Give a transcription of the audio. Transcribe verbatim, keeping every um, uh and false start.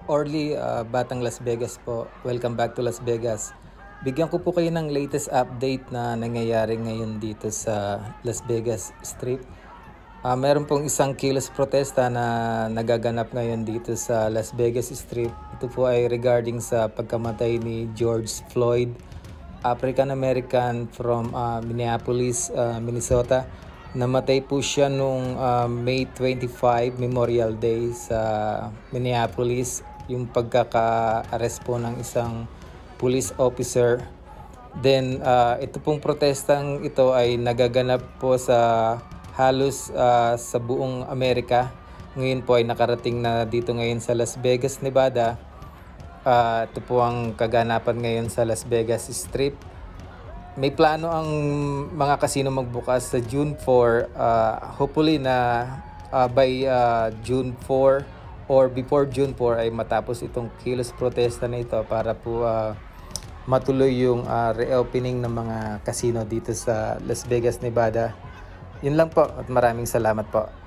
Orly, ah, Batang Las Vegas po. Welcome back to Las Vegas. Bigyan ko po kayo ng latest update na nangyayari ngayon dito sa Las Vegas Strip. Ah, meron pong isang kilos protesta na nagaganap ngayon dito sa Las Vegas Strip. Ito po ay regarding sa pagkamatay ni George Floyd, African American from ah, Minneapolis, ah, Minnesota. Namatay po siya nung ah, May twenty-fifth, Memorial Day sa Minneapolis, yung pagkaka-arrest po ng isang police officer. Then uh, ito pong protestang ito ay nagaganap po sa halos uh, sa buong Amerika. Ngayon po ay nakarating na dito ngayon sa Las Vegas, Nevada. Uh, ito po ang kaganapan ngayon sa Las Vegas Strip. May plano ang mga casino magbukas sa June fourth. Uh, hopefully na uh, by uh, June fourth or before June fourth ay matapos itong kilos protesta na ito para po uh, matuloy yung uh, reopening ng mga casino dito sa Las Vegas, Nevada. Yun lang po at maraming salamat po.